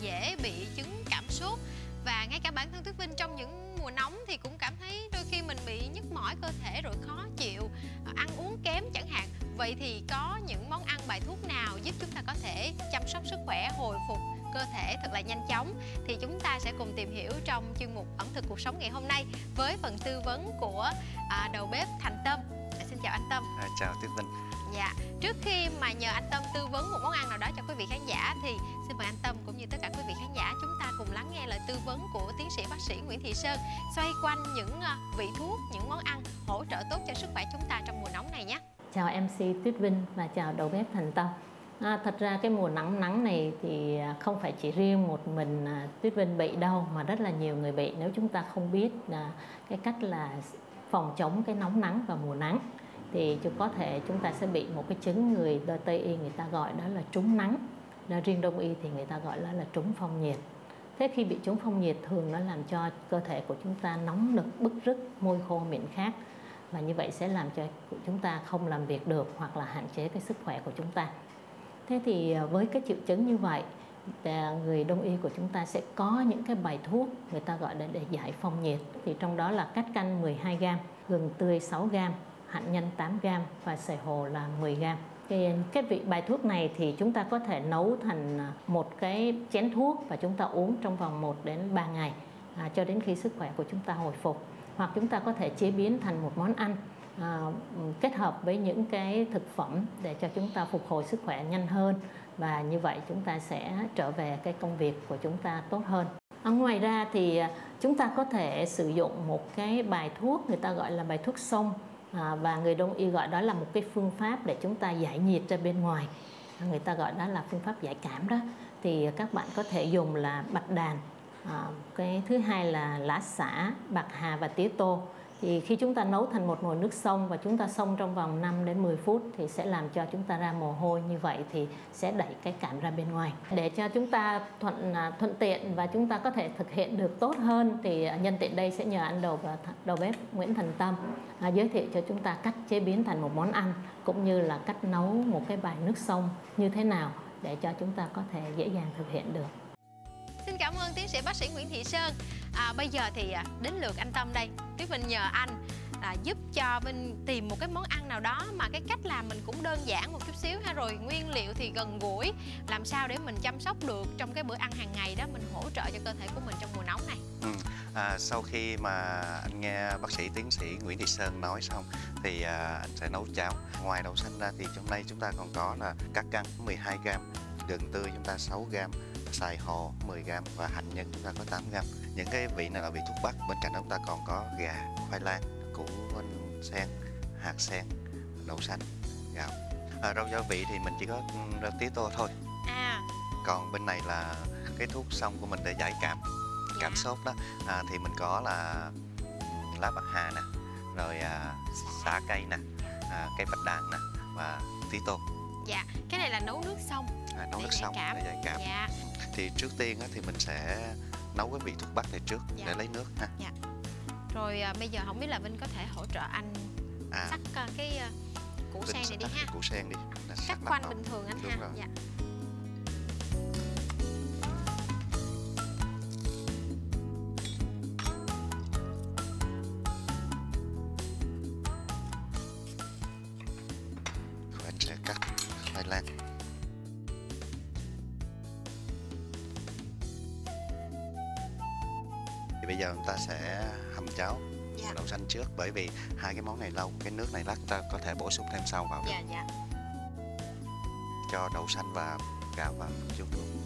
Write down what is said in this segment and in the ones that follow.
dễ bị chứng cảm sốt. Và ngay cả bản thân Tuyết Vinh trong những mùa nóng thì cũng cảm thấy đôi khi mình bị nhức mỏi cơ thể rồi khó chịu, ăn uống kém chẳng hạn. Vậy thì có những món ăn bài thuốc nào giúp chúng ta có thể chăm sóc sức khỏe, hồi phục cơ thể thật là nhanh chóng? Thì chúng ta sẽ cùng tìm hiểu trong chuyên mục ẩm thực cuộc sống ngày hôm nay với phần tư vấn của đầu bếp Thành Tâm. Xin chào anh Tâm. Chào Tuyết Vinh. Dạ, trước khi mà nhờ anh Tâm tư vấn một món ăn nào đó cho quý vị khán giả thì xin mời anh Tâm cũng như tất cả quý vị khán giả chúng ta cùng lắng nghe lời tư vấn của tiến sĩ bác sĩ Nguyễn Thị Sơn xoay quanh những vị thuốc, những món ăn hỗ trợ tốt cho sức khỏe chúng ta trong mùa nóng này nhé. Chào MC Tuyết Vinh và chào đầu bếp Thành Tâm. Thật ra cái mùa nắng này thì không phải chỉ riêng một mình Tuyết Vinh bị đâu, mà rất là nhiều người bị nếu chúng ta không biết cái cách là phòng chống cái nóng nắng vào mùa nắng. Thì chúng ta sẽ bị một cái chứng người Tây y người ta gọi đó là trúng nắng. Riêng Đông y thì người ta gọi là trúng phong nhiệt. Thế khi bị trúng phong nhiệt thường nó làm cho cơ thể của chúng ta nóng nực, bứt rứt, môi khô miệng khát. Và như vậy sẽ làm cho chúng ta không làm việc được hoặc là hạn chế cái sức khỏe của chúng ta. Thế thì với cái triệu chứng như vậy, người Đông y của chúng ta sẽ có những cái bài thuốc người ta gọi là để giải phong nhiệt. Thì trong đó là cát canh 12g, gừng tươi 6g, hạnh nhân 8g và sài hồ là 10g. Cái vị bài thuốc này thì chúng ta có thể nấu thành một cái chén thuốc và chúng ta uống trong vòng 1 đến 3 ngày cho đến khi sức khỏe của chúng ta hồi phục. Hoặc chúng ta có thể chế biến thành một món ăn kết hợp với những cái thực phẩm để cho chúng ta phục hồi sức khỏe nhanh hơn, và như vậy chúng ta sẽ trở về cái công việc của chúng ta tốt hơn. Ngoài ra thì chúng ta có thể sử dụng một cái bài thuốc người ta gọi là bài thuốc xông, và người Đông y gọi đó là một cái phương pháp để chúng ta giải nhiệt ra bên ngoài. Người ta gọi đó là phương pháp giải cảm đó. Thì các bạn có thể dùng là bạch đàn, cái thứ hai là lá xả, bạc hà và tía tô. Thì khi chúng ta nấu thành một nồi nước xông và chúng ta xông trong vòng 5 đến 10 phút thì sẽ làm cho chúng ta ra mồ hôi, như vậy thì sẽ đẩy cái cảm ra bên ngoài. Để cho chúng ta thuận tiện và chúng ta có thể thực hiện được tốt hơn thì nhân tiện đây sẽ nhờ anh đầu bếp Nguyễn Thành Tâm giới thiệu cho chúng ta cách chế biến thành một món ăn, cũng như là cách nấu một cái bài nước xông như thế nào để cho chúng ta có thể dễ dàng thực hiện được. Xin cảm ơn tiến sĩ bác sĩ Nguyễn Thị Sơn. Bây giờ thì đến lượt anh Tâm đây. Tuyết Vinh nhờ anh giúp cho Vinh tìm một cái món ăn nào đó mà cái cách làm mình cũng đơn giản một chút xíu ha, rồi nguyên liệu thì gần gũi, làm sao để mình chăm sóc được trong cái bữa ăn hàng ngày đó, mình hỗ trợ cho cơ thể của mình trong mùa nóng này. Sau khi mà anh nghe bác sĩ tiến sĩ Nguyễn Thị Sơn nói xong thì anh sẽ nấu cháo. Ngoài đậu xanh ra thì trong đây chúng ta còn có là cát canh 12g, gừng tươi chúng ta 6g, sài hồ 10g và hạnh nhân chúng ta có 8g. Những cái vị này là vị thuốc bắc. Bên cạnh đó chúng ta còn có gà, khoai lang, củ sen, hạt sen, đậu xanh, gạo. Rau gia vị thì mình chỉ có rau tía tô thôi. Còn bên này là cái thuốc xông của mình để giải cảm sốt đó. Thì mình có là lá bạc hà nè, rồi xả cây nè, cây bạch đàn nè và tía tô. Dạ, cái này là nấu nước xông. Nấu nước xông để giải cảm. Dạ. Thì trước tiên thì mình sẽ nấu cái vị thuốc bắc này trước để lấy nước ha. Dạ. Rồi bây giờ không biết là Vinh có thể hỗ trợ anh sắc cái củ sen này đi ha. Củ sen đi. Cắt khoanh bình thường anh ha. Dạ. Anh sẽ cắt khoai lang. Thì bây giờ chúng ta sẽ hầm cháo đậu xanh trước, bởi vì hai cái món này lâu, cái nước này lát ta có thể bổ sung thêm sau vào. Dạ. Cho đậu xanh và gạo vào chút luôn.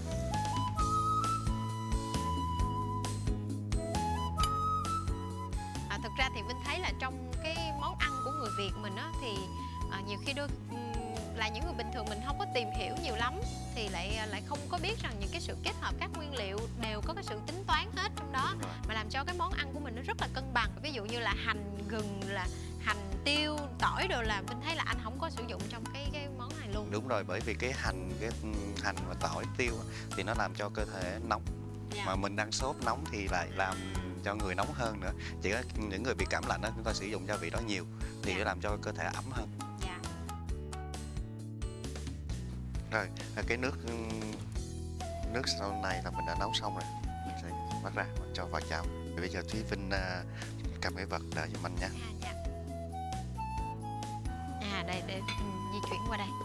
Thực ra thì Vinh thấy là trong cái món ăn của người Việt mình á thì nhiều khi là những người bình thường mình không có tìm hiểu nhiều lắm thì lại không có biết rằng những cái sự kết hợp các nguyên liệu đều có cái sự tính toán hết trong đó, mà làm cho cái món ăn của mình nó rất là cân bằng. Ví dụ như là hành, gừng, là hành, tiêu, tỏi đồ là Vinh thấy là anh không có sử dụng trong cái món này luôn. Đúng rồi, bởi vì cái hành và tỏi, tiêu thì nó làm cho cơ thể nóng. Mà mình đang sốt nóng thì lại làm cho người nóng hơn nữa. Chỉ có những người bị cảm lạnh đó chúng ta sử dụng gia vị đó nhiều thì nó làm cho cơ thể ấm hơn. Rồi cái nước nước sau này là mình đã nấu xong rồi, mình sẽ bắt ra mình cho vào chảo. Thì bây giờ Thúy Vinh cầm cái vật đỡ giùm anh nha. Dạ. Đây để di chuyển qua đây.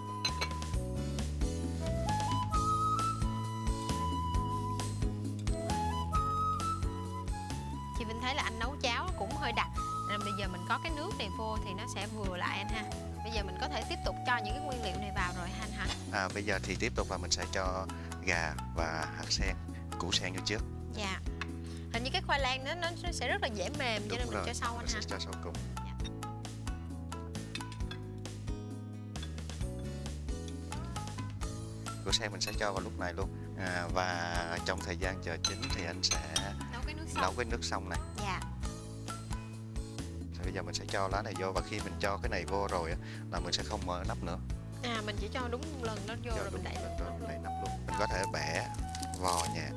Chị Vinh thấy là anh nấu cháo cũng hơi đặc, nên bây giờ mình có cái nước này vô thì nó sẽ vừa lại anh ha. Bây giờ mình có thể tiếp tục cho những cái nguyên liệu này vào rồi ha anh hả? Bây giờ thì tiếp tục là mình sẽ cho gà và hạt sen, củ sen vô trước. Dạ. Hình như cái khoai lang nó sẽ rất là dễ mềm, cho nên mình cho sau anh ha. Sẽ cho sau cùng. Dạ. Củ sen mình sẽ cho vào lúc này luôn. Và trong thời gian chờ chín thì anh sẽ nấu cái nước xong này. Dạ. Thì bây giờ mình sẽ cho lá này vô, và khi mình cho cái này vô rồi là mình sẽ không mở nắp nữa. Mình chỉ cho đúng lần đó vô rồi mình đậy nắp luôn. Mình có thể bẻ vò nhẹ.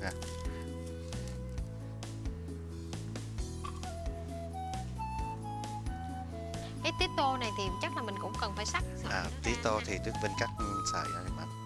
Cái tía tô này thì chắc là mình cũng cần phải sắc sợi. Tía tô thì Tuyết Vinh cắt sợi ra giùm anh.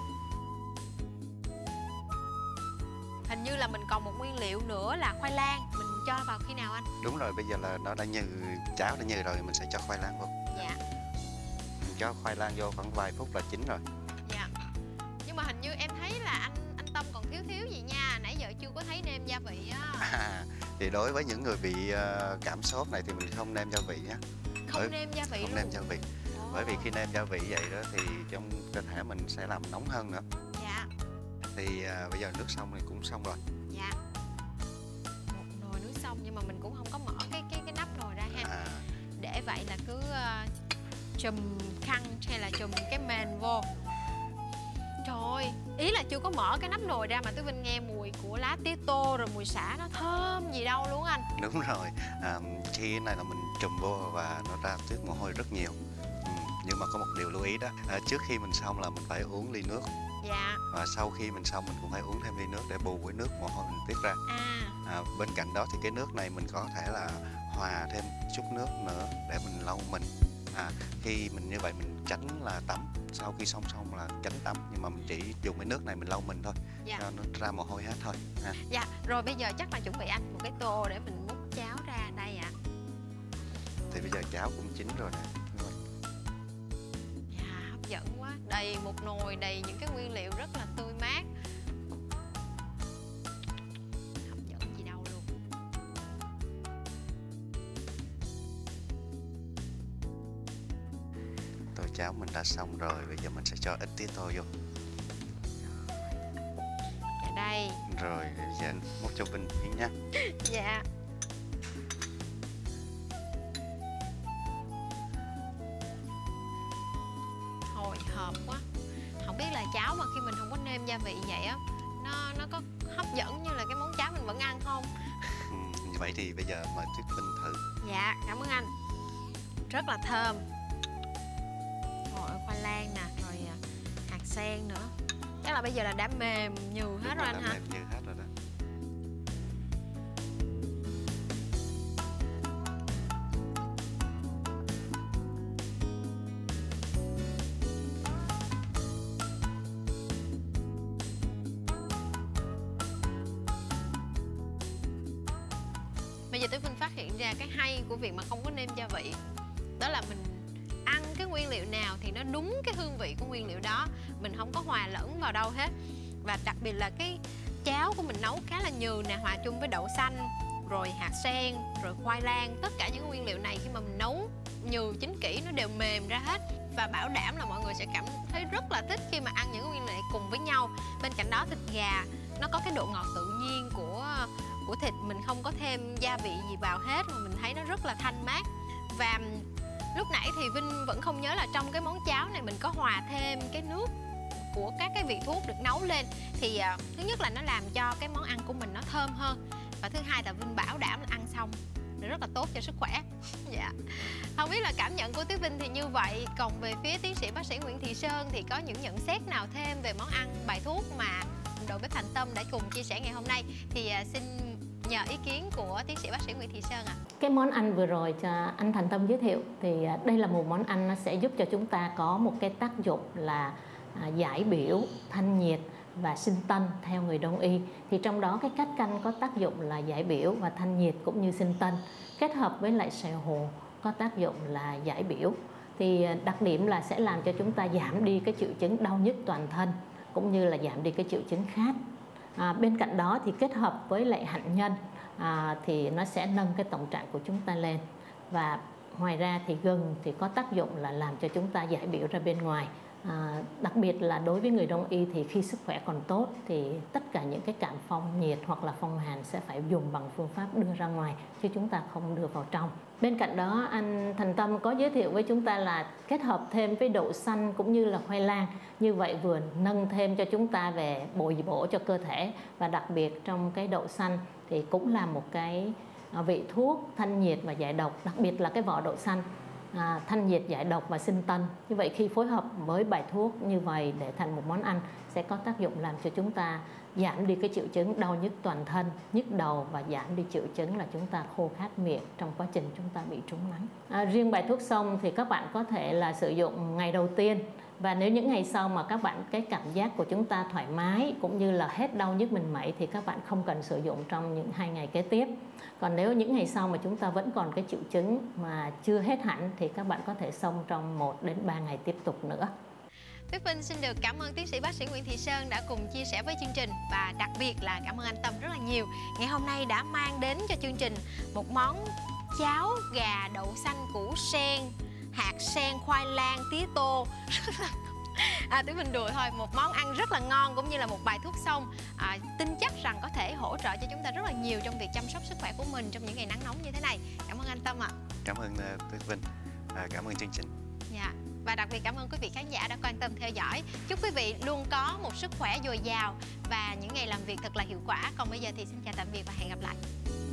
Hình như là mình còn một nguyên liệu nữa là khoai lang, mình cho vào khi nào anh? Đúng rồi, bây giờ là nó đã nhừ, cháo đã nhừ rồi, mình sẽ cho khoai lang vô. Dạ. Mình cho khoai lang vô khoảng vài phút là chín rồi. Dạ. Nhưng mà hình như em thấy là anh Tâm còn thiếu gì nha, nãy giờ chưa có thấy nêm gia vị á. Thì đối với những người bị cảm sốt này thì mình không nêm gia vị nhé. Không nêm gia vị Không luôn. nêm gia vị. Bởi vì khi nêm gia vị vậy đó thì trong cơ thể mình sẽ làm nóng hơn nữa. Dạ. Thì bây giờ nước xong thì cũng xong rồi. Dạ. Một nồi nước xong nhưng mà mình cũng không có mở cái nắp nồi ra ha. Để vậy là cứ chùm khăn hay là chùm cái mền vô. Trời ơi, ý là chưa có mở cái nắp nồi ra mà Tứ Vinh nghe mùi của lá tía tô rồi mùi sả nó thơm gì đâu luôn anh. Đúng rồi, khi cái này là mình trùm vô và nó ra tiết mồ hôi rất nhiều. Nhưng mà có một điều lưu ý đó, trước khi mình xong là mình phải uống ly nước. Dạ. Và sau khi mình xong mình cũng phải uống thêm ly nước để bù cái nước mồ hôi mình tiết ra. Bên cạnh đó thì cái nước này mình có thể là hòa thêm chút nước nữa để mình lau mình. Khi mình như vậy mình tránh là tắm, sau khi xong là tránh tắm, nhưng mà mình chỉ dùng cái nước này mình lau mình thôi. Dạ. Cho nó ra mồ hôi hết thôi. Dạ, rồi bây giờ chắc là chuẩn bị anh một cái tô để mình múc cháo ra đây ạ. Thì bây giờ cháo cũng chín rồi nè. Dạ, hấp dẫn quá. Đầy một nồi đầy những cái nguyên liệu rất là tươi mát. Hấp dẫn gì đâu luôn. Tô cháo mình đã xong rồi, bây giờ mình sẽ cho ít tía tô vô. Dạ đây. Rồi, giờ anh múc cho Vinh miếng nha. Dạ. Hồi hộp quá. Không biết là cháo mà khi mình không có nêm gia vị vậy á, nó có hấp dẫn như là cái món cháo mình vẫn ăn không? Vậy thì bây giờ mời Tuyết Vinh thử. Dạ, cảm ơn anh. Rất là thơm. Rồi khoai lang nè, rồi hạt sen nữa. Chắc là bây giờ là đã mềm nhừ hết rồi anh hả? Mềm nhừ hết rồi đó. Bây giờ Tuyết Vinh phát hiện ra cái hay của việc mà không có nêm gia vị. Đó là mình ăn cái nguyên liệu nào thì nó đúng cái hương vị của nguyên liệu đó. Mình không có hòa lẫn vào đâu hết. Và đặc biệt là cái cháo của mình nấu khá là nhừ nè, hòa chung với đậu xanh, rồi hạt sen, rồi khoai lang. Tất cả những nguyên liệu này khi mà mình nấu nhừ chín kỹ nó đều mềm ra hết. Và bảo đảm là mọi người sẽ cảm thấy rất là thích khi mà ăn những nguyên liệu này cùng với nhau. Bên cạnh đó thịt gà nó có cái độ ngọt tự nhiên của thịt, mình không có thêm gia vị gì vào hết mà mình thấy nó rất là thanh mát. Và lúc nãy thì Vinh vẫn không nhớ là trong cái món cháo này mình có hòa thêm cái nước của các cái vị thuốc được nấu lên. Thì thứ nhất là nó làm cho cái món ăn của mình nó thơm hơn. Và thứ hai là Vinh bảo đảm là ăn xong rất là tốt cho sức khỏe. Dạ. Không biết là cảm nhận của Tuyết Vinh thì như vậy. Còn về phía tiến sĩ bác sĩ Nguyễn Thị Sơn thì có những nhận xét nào thêm về món ăn, bài thuốc mà đội bếp Thành Tâm đã cùng chia sẻ ngày hôm nay? Thì xin nhờ ý kiến của tiến sĩ bác sĩ Nguyễn Thị Sơn ạ. Cái món ăn vừa rồi cho anh Thành Tâm giới thiệu thì đây là một món ăn nó sẽ giúp cho chúng ta có một cái tác dụng là giải biểu, thanh nhiệt và sinh tân theo người Đông y. Thì trong đó cái cách canh có tác dụng là giải biểu và thanh nhiệt cũng như sinh tân, kết hợp với lại xèo hồ có tác dụng là giải biểu. Thì đặc điểm là sẽ làm cho chúng ta giảm đi cái triệu chứng đau nhức toàn thân cũng như là giảm đi cái triệu chứng khát. Bên cạnh đó thì kết hợp với lại hạnh nhân thì nó sẽ nâng cái tổng trạng của chúng ta lên. Và ngoài ra thì gừng thì có tác dụng là làm cho chúng ta giải biểu ra bên ngoài. Đặc biệt là đối với người Đông y thì khi sức khỏe còn tốt thì tất cả những cái cảm phong nhiệt hoặc là phong hàn sẽ phải dùng bằng phương pháp đưa ra ngoài chứ chúng ta không đưa vào trong. Bên cạnh đó anh Thành Tâm có giới thiệu với chúng ta là kết hợp thêm với đậu xanh cũng như là khoai lang. Như vậy vừa nâng thêm cho chúng ta về bồi bổ cho cơ thể, và đặc biệt trong cái đậu xanh thì cũng là một cái vị thuốc thanh nhiệt và giải độc, đặc biệt là cái vỏ đậu xanh thanh nhiệt giải độc và sinh tân. Như vậy khi phối hợp với bài thuốc như vậy để thành một món ăn sẽ có tác dụng làm cho chúng ta giảm đi cái triệu chứng đau nhức toàn thân, nhức đầu và giảm đi triệu chứng là chúng ta khô khát miệng trong quá trình chúng ta bị trúng nắng. Riêng bài thuốc xông thì các bạn có thể là sử dụng ngày đầu tiên, và nếu những ngày sau mà các bạn cái cảm giác của chúng ta thoải mái cũng như là hết đau nhức mình mẩy thì các bạn không cần sử dụng trong những 2 ngày kế tiếp. Còn nếu những ngày sau mà chúng ta vẫn còn cái triệu chứng mà chưa hết hẳn thì các bạn có thể xông trong 1 đến 3 ngày tiếp tục nữa. Tuyết Vinh xin được cảm ơn tiến sĩ bác sĩ Nguyễn Thị Sơn đã cùng chia sẻ với chương trình, và đặc biệt là cảm ơn anh Tâm rất là nhiều. Ngày hôm nay đã mang đến cho chương trình một món cháo gà đậu xanh củ sen, hạt sen, khoai lang, tía tô. Tuyết Vinh đùa thôi, một món ăn rất là ngon cũng như là một bài thuốc xông tin chắc rằng có thể hỗ trợ cho chúng ta rất là nhiều trong việc chăm sóc sức khỏe của mình trong những ngày nắng nóng như thế này. Cảm ơn anh Tâm ạ. Cảm ơn Tuyết Vinh, cảm ơn chương trình. Dạ. Và đặc biệt cảm ơn quý vị khán giả đã quan tâm theo dõi. Chúc quý vị luôn có một sức khỏe dồi dào và những ngày làm việc thật là hiệu quả. Còn bây giờ thì xin chào tạm biệt và hẹn gặp lại.